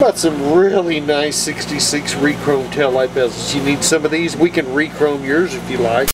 Got some really nice 66 re-chrome taillight bezels. You need some of these? We can re-chrome yours if you like.